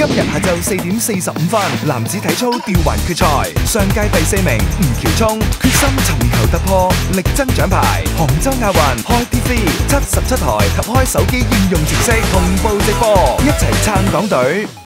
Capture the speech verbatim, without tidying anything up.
今日下晝四點四十五分，男子體操吊環決賽，上屆第四名吳橋聰決心尋求突破，力爭獎牌。杭州亞運開 T V 七十七台及開手機應用程式同步直播，一齊撐港隊。